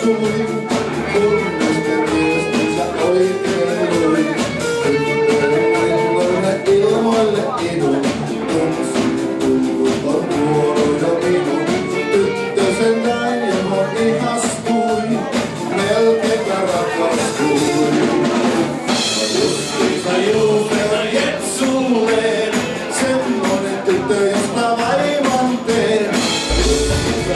astui, kunnes miestänsä oikein lui. Tyttöjen ilmoille idun, tunsin tullut on vuoro jo minun. Tyttösen näin ja mä ihastui, melkeinpä rakastui. Justiinsa juupen jetsulleen, semmonen tyttö, josta vaivan teen. Justiinsa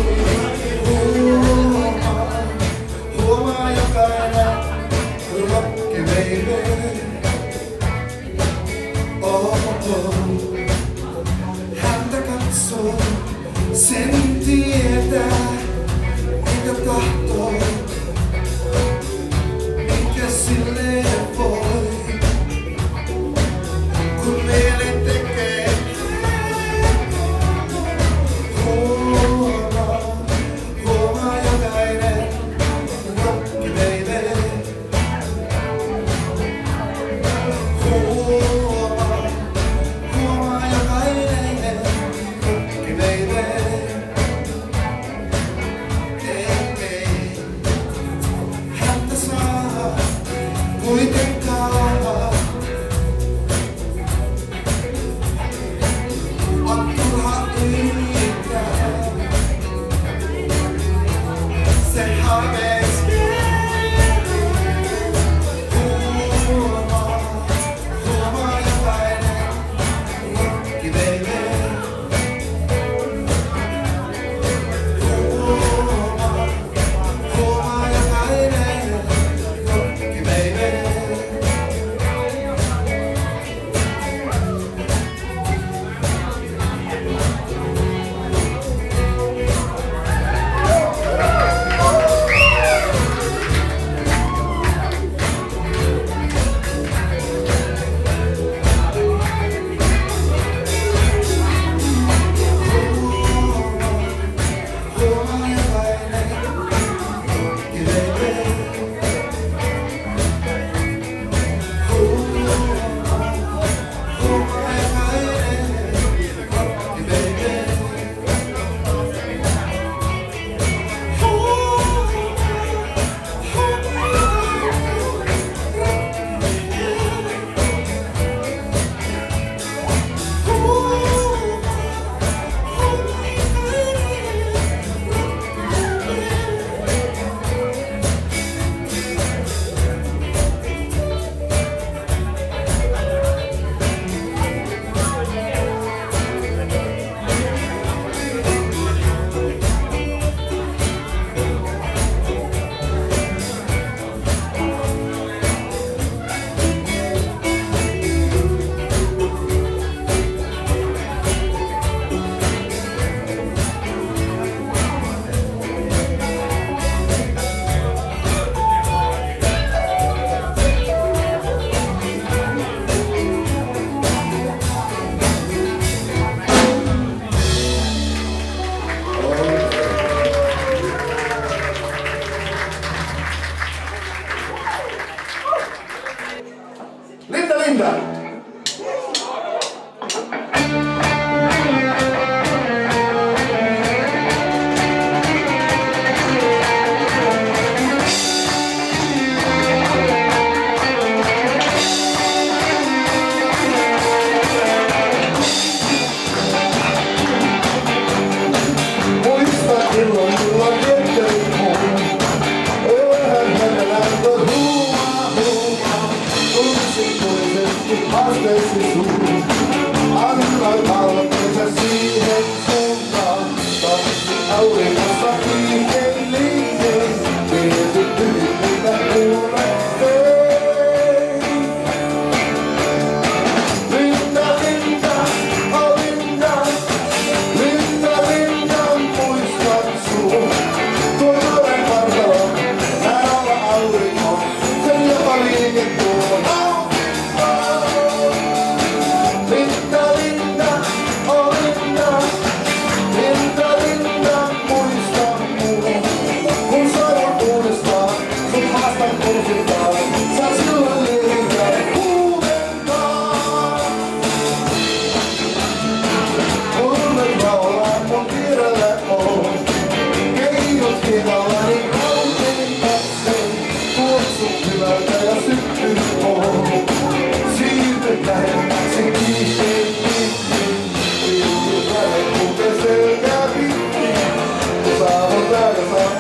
huomaa jokainen, rock baby. Häntä katsoo, sen tietää, mitä tahtoo, mikä sille voi, kun mieli tekee. Huomaa jokainen, rock baby.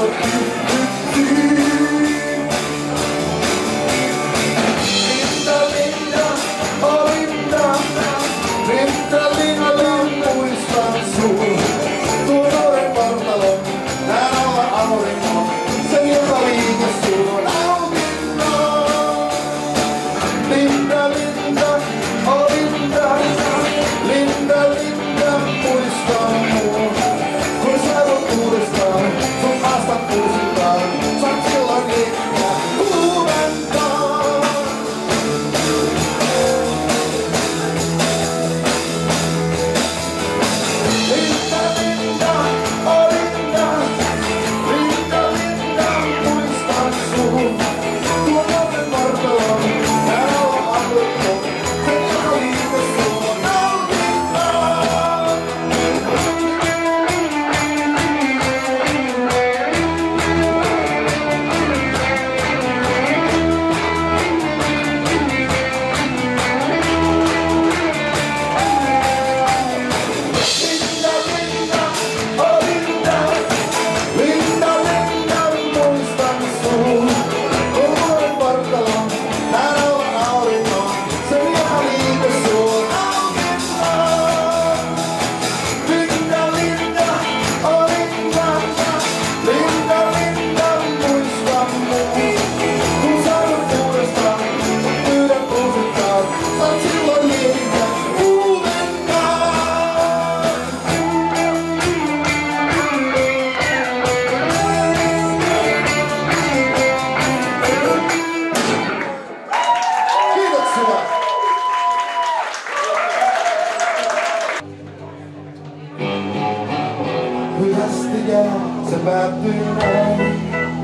Hyvästi jää, se päättyy näin.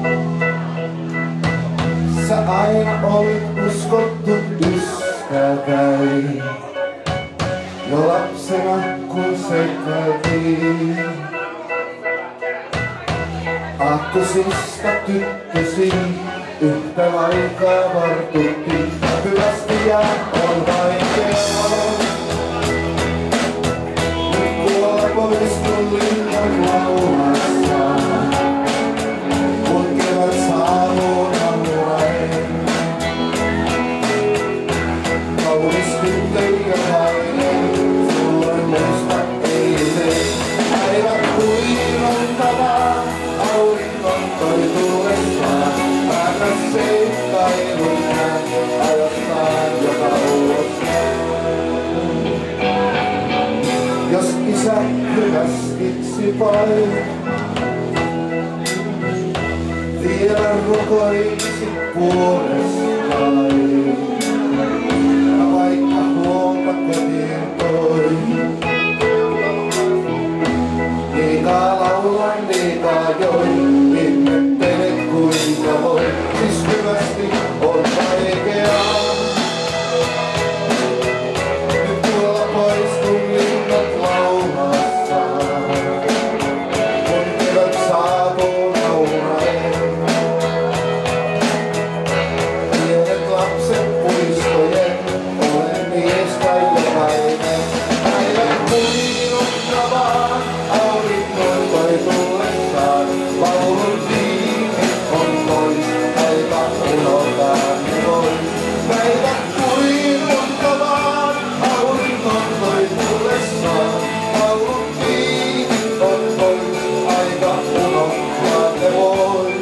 Sä aina olit uskottu ystäväni. Jo lapsena kun seikkailtiin. Aakkosista tyttösin, yhtä aikaa vartuttiin. Hyvästi jää, on vaikeaa. Nyt kuolla pois kun linnan laulassa. Kun kevät saapuu naurain. Kaunis tyttö ja nainen, sulle muista eilen. Päivät kuivattavaa, auringon toi tullessaan. Päätä seikkailun näin, ajastaan joka ulossaan. Jos isä hyvästiksi vain, vielä rukoilisi puolestaan. Vaikka huolta kotiin toi. Liikaa laulan, liikaa join, ihmettelet kuinka voi. Siis hyvästi on vaikeaa. Nyt tuolla pois kun linnat laulassaan. Kun kevät saapuu nauraen. Pienet lapset puistojen, olen mies tai jokainen. Päivän kuivattavaa, auringon toi tullessaan. Laulun tiimi on pois, aika unohtaa ne pois. Päivän kuivattavaa, auringon toi tullessaan. Laulun tiimi on pois, aika unohtaa ne pois.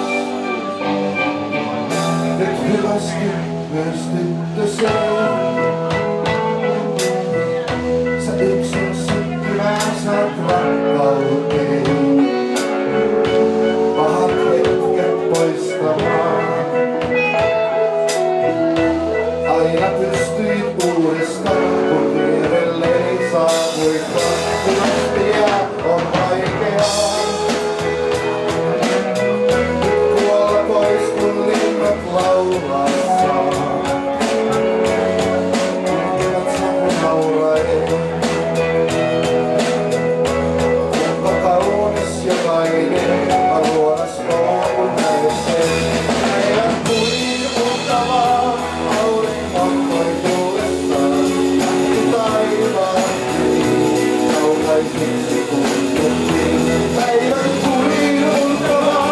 Nyt hyvästi myös tyttö sä yksin syttymään saat rakkauteen. Pahat hetket poistamaan. Aina pystyit uudestaan, kun vierelleen saavuitkaan. Hyvästi jää, on vaikeaa. Nyt kuolla pois, kun linnat laulassaan. Kun kevät saapuu nauraen. Onko kaunis jokainen, haluas on kun näet sen. Päivän kuivuttavaa, auringon toi tullessaan. Lähti taivaan yli, kaukaisiksi kuuluttiin. Päivän kuivuttavaa,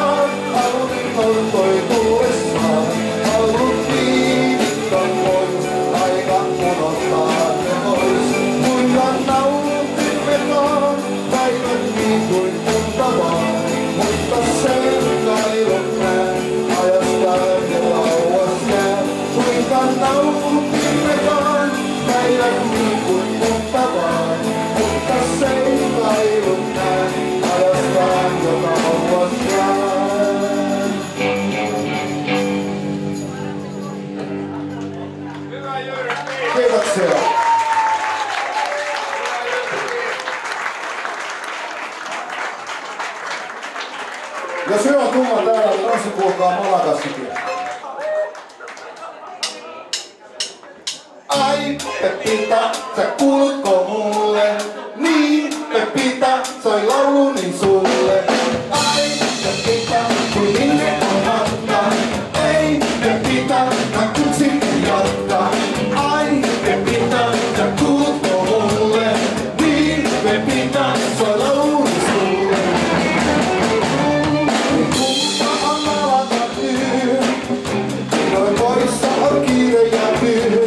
Jos yö on tumma täällä, niin tanssi kuulkaa Malakassakin. Ai, Pepita, sä kuulutko mulle? Niin, Pepita, soi lauluni sulle. Ai, Pepita, kuin minne on matka? Ei, Pepita, mä yksin jatka. Ai, Pepita, sä kuulutko mulle? Niin, Pepita, soi lauluni sulle. Niin kumma on malata yö, noin poissa on kiire ja myy.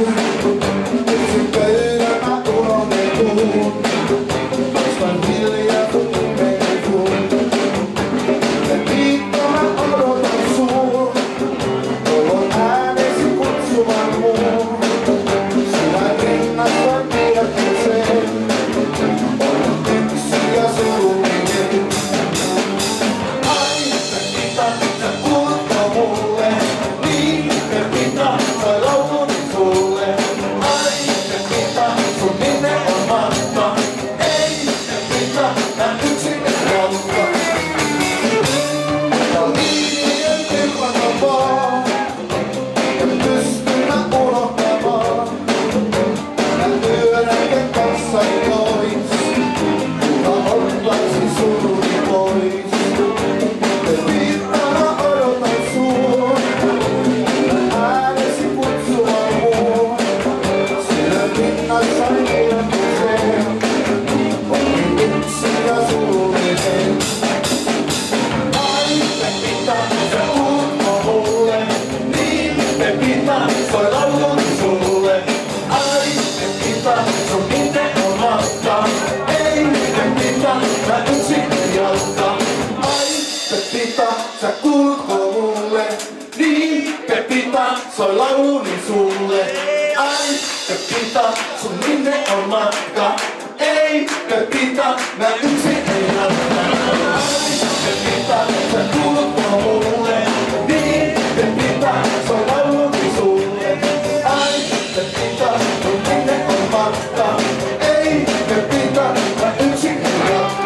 Sä kuulutko mulle? Niin, Pepita, soi lauluni sulle. Ai, Pepita, sun minne on matka? Ei, Pepita, mä yksin ei jatka. Ai, Pepita, sä kuulutko mulle? Niin, Pepita, soi lauluni sulle. Ai, Pepita, sun minne on matka? Ei, Pepita, mä yksin ei jatka.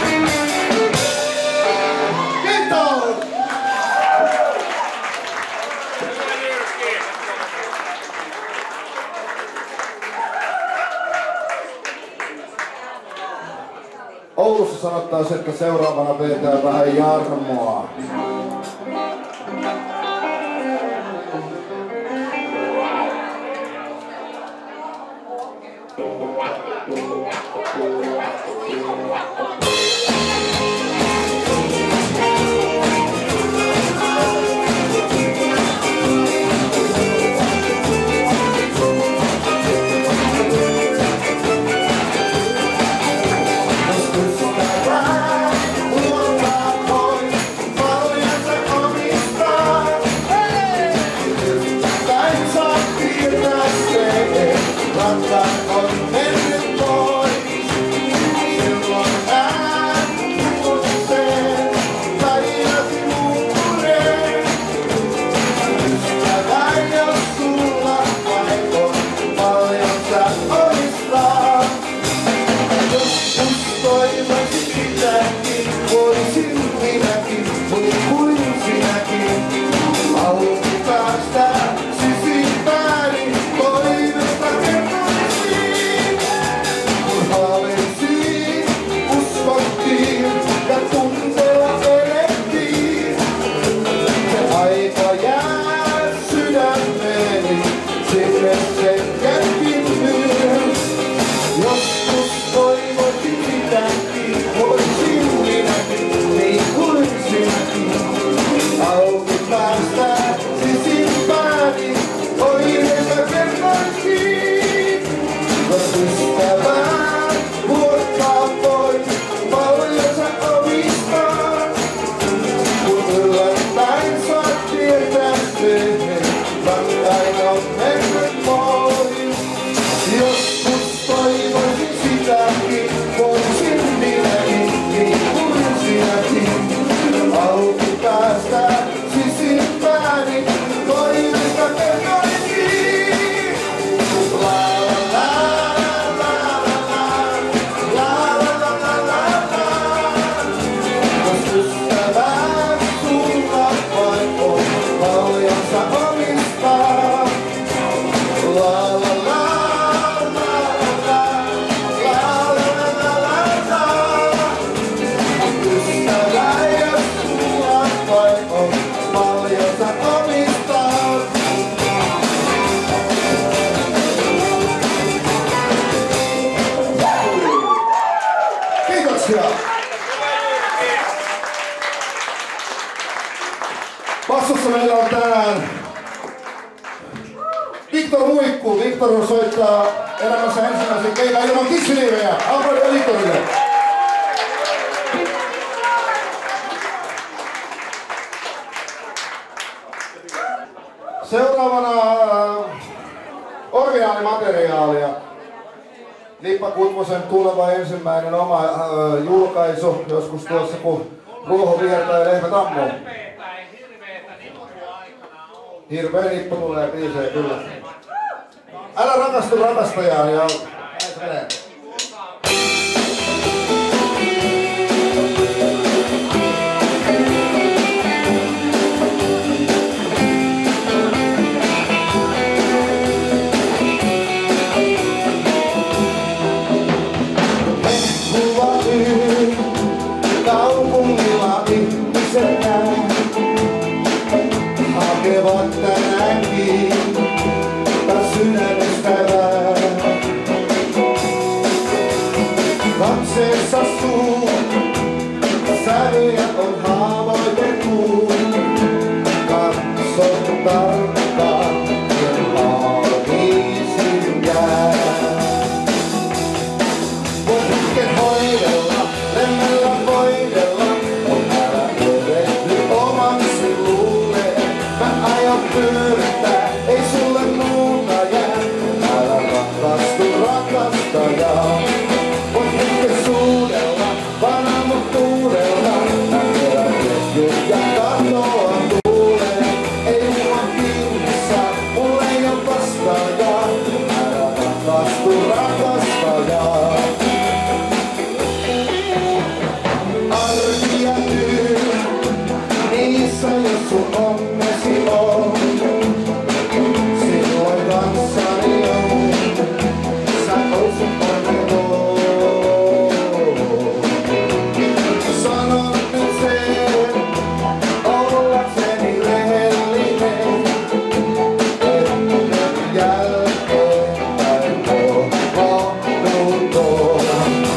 Oulussa sanottaisiin, että seuraavana vetää vähän Jarmoa. Luottaa voi, valoja Bassossa meillä on tänään Viktor Muikku. Viktor soittaa elämässä ensimmäisen keikan ilman kissiliivejä. Aplaudia Viktorille. Seuraavana originaalimateriaalia. Lippa Kutvosen tuleva ensimmäinen oma julkaisu joskus tuossa kun ruoho viertää ja lehmät ammuu. Hirveä nippu tulee biiseen kyllä. Älä rakastu rakastajaan ja näin se menee. Kaupungilla ihmiset hakevat tänäänkin taas sydämestävää. Katseessa suu, sävyjä on haavoitettu. Katso tarkkaan, ja maalisin jää. Voit hetken hoidella, lemmellä voidella, on älä erehdy omaksi luulee. Mä aion pyörittää, ei sulle muuta jää. Älä rakastu rakastajaa. Voit hetken suudella, pana mut tuulella. Mä kerän ketjut ja katoa tuulee. Ei mua kiinni saa, mulle ei oo vastaajaa. Älä rakastu rakastajaa. Arki ja tyy, niissä jos sun onnesi on. Silloin kanssani on, sä nousit onneton. Sanon nyt sen, ollakseni rehellinen. Ennen jälkeenpäin on lohduton.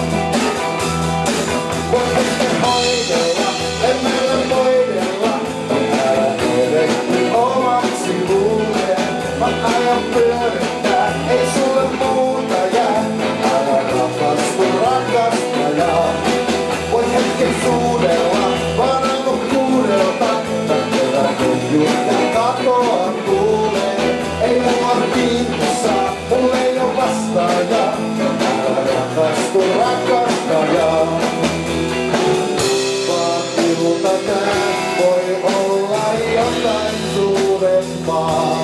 Voit hetken hoidella, emmellä voidella. Älä erehdy omaksi luuleen. Mä aion pyörittää, ei sulle muuta jää. Älä rakastu rakastajaa. Voit hetken suudella, vana mut kuudelta. Mä kerän ketjut ja katoa tuulee. Ei mua kiinni saa, mulle ei oo vastaajaa. Älä rakastu rakastajaa. Vaan ilta tää voi olla jotain suurempaa.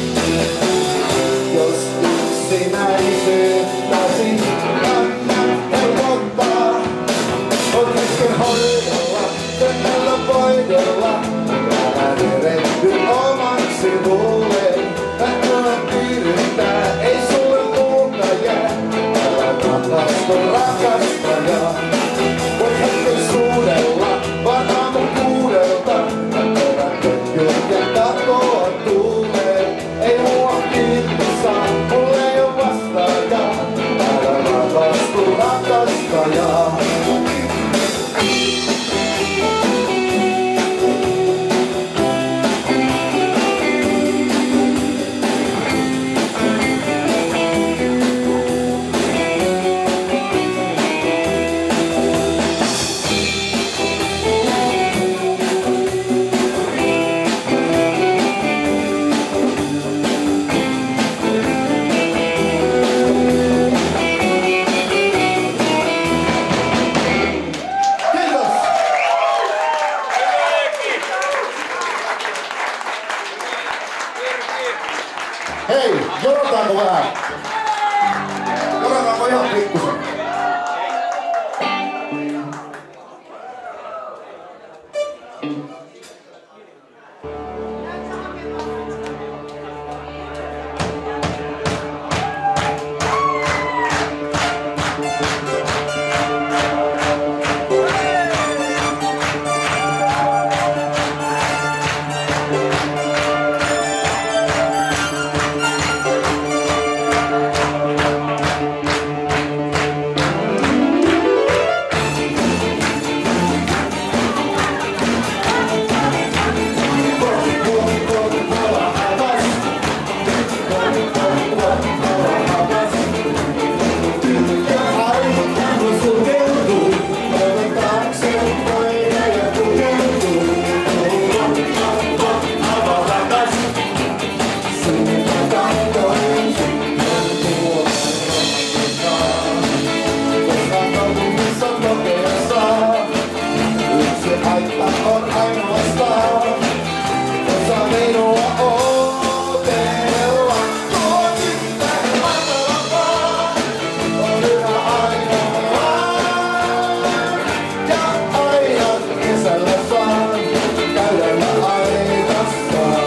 Jos yksinäisyyttäsi anna helpottaa. Voit hetken hoidella, sennellä voidella. Älä erehdy omaksi luuleen. Mä tulen piirittää, ei sulle muuta jää. Älä rakastu rakastajaa. Voit hetken suudella, vanha mun kuudelta. Mä kerän ketjut ja katoa tuulee. Ei mua kiinni saa, mulle ei oo vastaajaa. Älä rakastu rakastajaa. Kiitos! Hei, jonotaanko vähän? Jonotaanko ihan pikkusen? on ainoastaan osa minua odella. Tuo tyttö matala vaan on yhä ainoa. Ja aina kesällä saan käydellä aitassaan.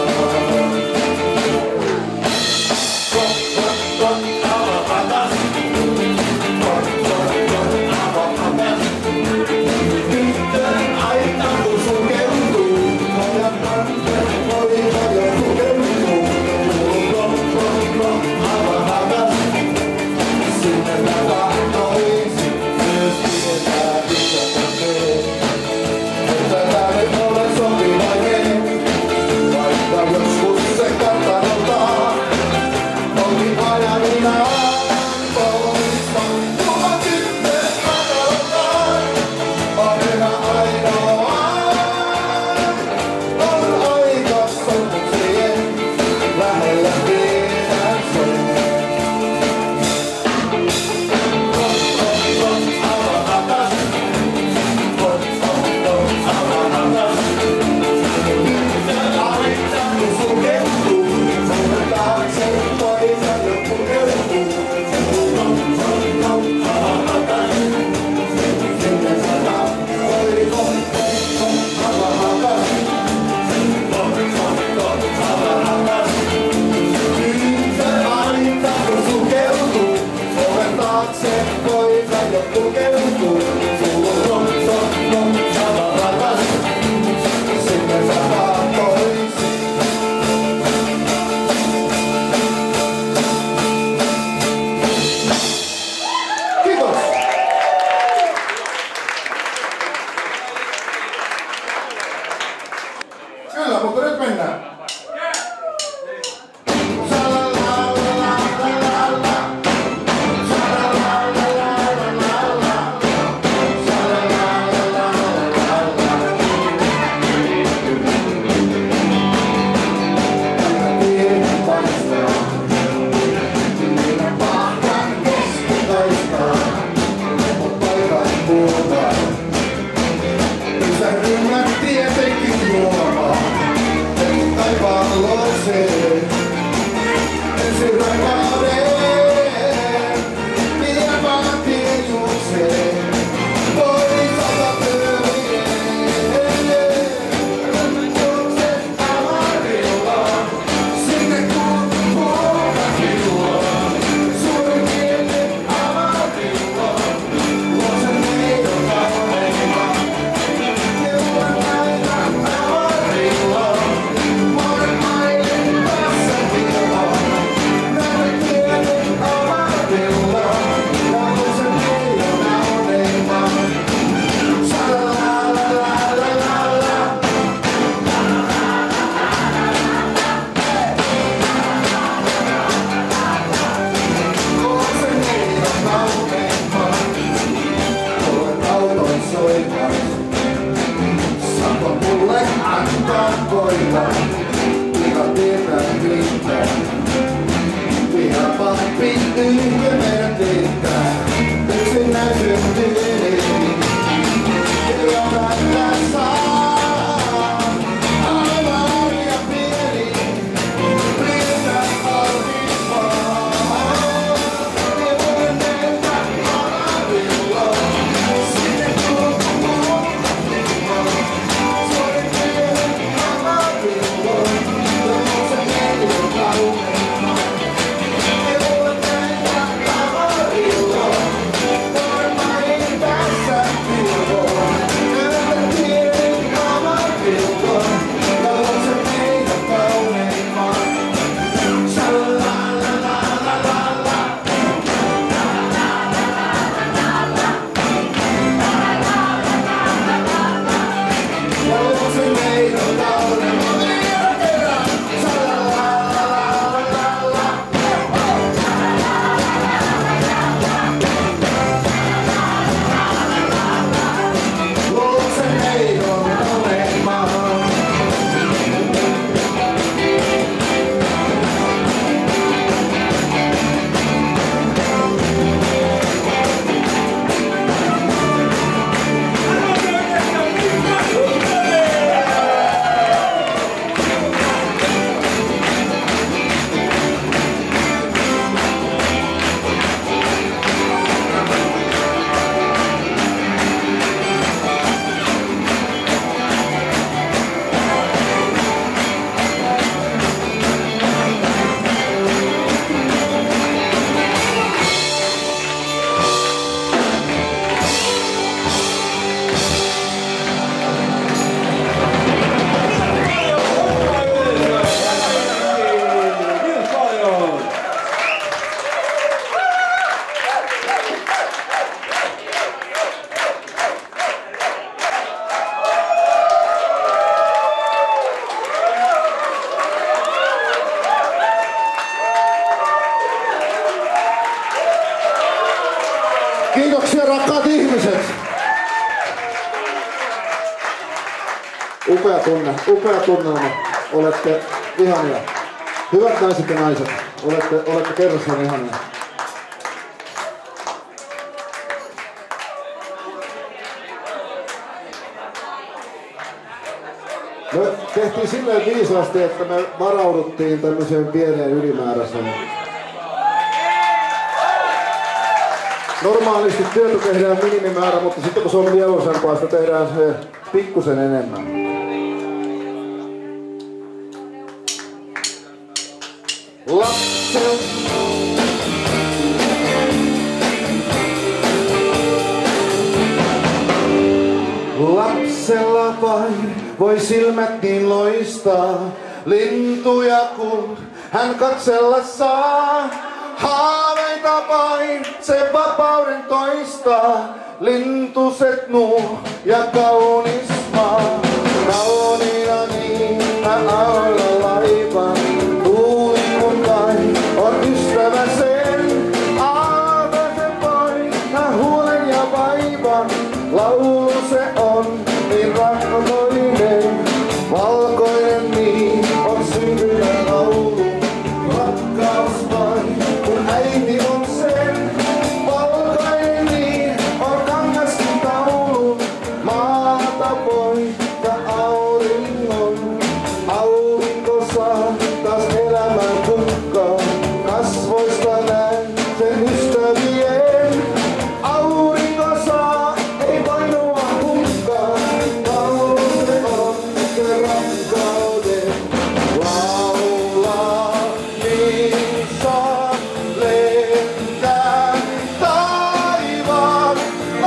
Kyllä, mutta nyt mennään. Tietenkin juomaan. rakkaat ihmiset! Upea tunnelma. Olette ihania. Hyvät naiset ja naiset, olette kerrassaan ihania. Me tehtiin silleen viisaasti, että me varauduttiin tämmöiseen pieneen ylimääräiseen. Normaalisti työtä tehdään minimimäärä, mutta sitten kun se on mieluisempaa, sitä tehdään se pikkusen enemmän. Lapsella vain voi silmät niin loistaa, lintuja kun hän katsella saa. Haaveita vain se vapauden toistaa, lintuset nuu ja kaunis maa. Kauniina niin hän aula laivan, tuuli kun vain on ystävä sen. Aavaisen vain hän huolen ja vaivan, laulu se on niin rakkainen. Valkoinen niin on syntynyt laulu, rakkaus vain kun äiti on sen. Valkoinen niin on kangaskin taulu, maata poika auringon. Aurinko saa taas elämän kukkaan, kasvoista näen sen ystävien. Aurinko saa, ei vainoa hukkaan, laulu se on se rakkauden. Laulaa niin saa lentää taivaan,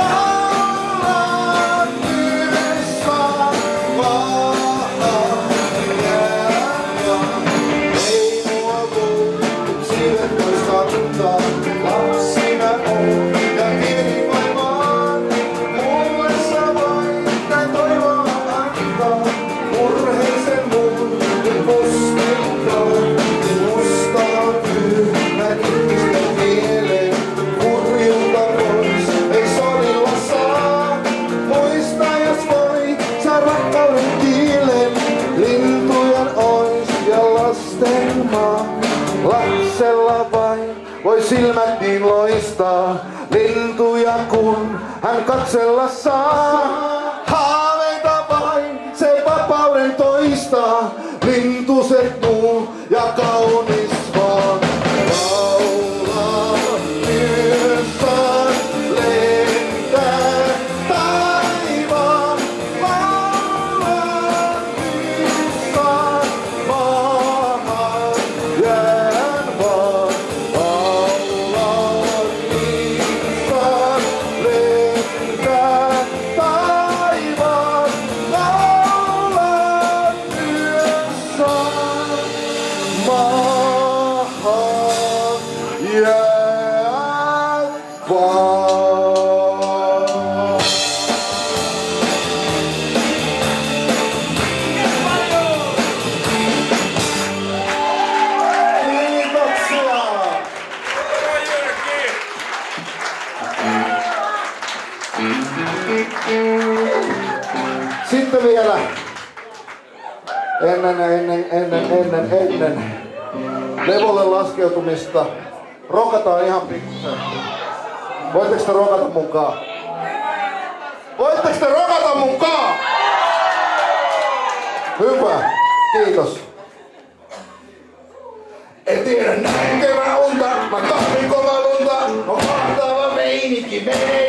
laulaa niin saa maahan jäädä. Ei mua voi yksilöt vois kantaa, lapsi mä oon ja pieni vain vaan. Mulle sä voit näin toivoa antaa, murheisen mun nyt muskiltaa. Musta on tyhmä ihmisten mieleen, kurjulta pois ei solilla saa. Muista jos voit sä rakkauden kielen, lintujen ois ja lasten maa. Lapsella vain voi silmät niin loistaa, lintuja kun hän katsella saa. Haaveita vain se vapauden toistaa, lintuset nuu ja kaunis vaan. Laulaa myös saa lentää taivaan, laulaa myös saa maahan jään vaan. Laulaa myös saa lentää taivaan, laulaa myös saa maahan jään vaan. Kiitoksia! Sitten vielä ennen levolle laskeutumista rokataan ihan pikkusen. Voitteko te rokata munkaan? Voitteko te rokata munkaan? Hyvä, kiitos. En tiedä näinkö mä unta, mä kahvin kova lunta, on mahtava meininki menee.